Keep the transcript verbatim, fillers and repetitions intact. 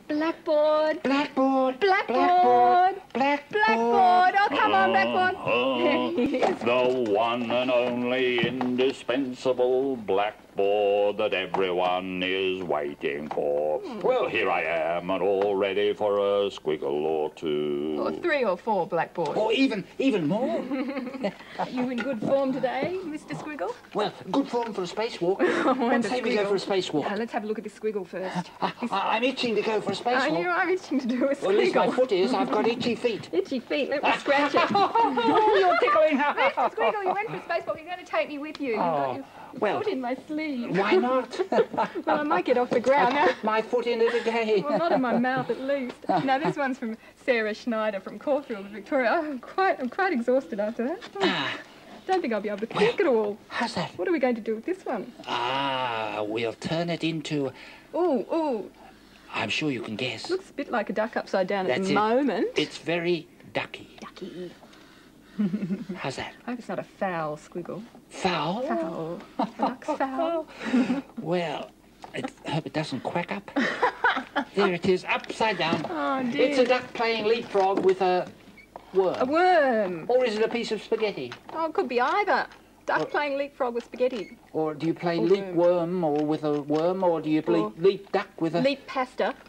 Blackboard. Blackboard. Blackboard. Blackboard. Blackboard. Oh, come on, Blackboard. Uh, There he is. the one and only indispensable blackboard that everyone is waiting for. Well, here I am, and all ready for a squiggle or two. Or three or four blackboards. Or even, even more. Are you in good form today, Mister Squiggle? Well, good form for a spacewalk. Oh, and Let's a say we go squiggle. for a spacewalk. Yeah, let's have a look at the squiggle first. I, I, I'm itching to go for a Oh, spacewalk. you know, I'm itching to do a squiggle. Well, at least my foot is. I've got itchy feet. Itchy feet, let me scratch it. Oh, you're tickling. Mister Squiggle, you went for a spacewalk. You're going to take me with you. You've got Oh, your, your well, foot in my sleeve. Why not? Well, I might get off the ground now. Put my foot in it again. Well, not in my mouth, at least. Now, this one's from Sarah Schneider from Caulfield, Victoria. Oh, I'm quite, I'm quite exhausted after that. Oh, Ah, don't think I'll be able to think it all. how's that? What are we going to do with this one? Ah, we'll turn it into... Ooh, ooh, I'm sure you can guess. looks a bit like a duck upside down at That's the it. moment. It's very ducky. Ducky. How's that? I hope it's not a foul squiggle. Foul? Foul. A duck's foul. Well, I hope it doesn't quack up. There it is, upside down. Oh, dear. It's a duck playing leapfrog with a worm. A worm. Or is it a piece of spaghetti? Oh, it could be either. Duck Or- playing leapfrog with spaghetti. Or do you play Or leap worm. worm or with a worm, or do you play Or- leap duck with a... Leap pasta.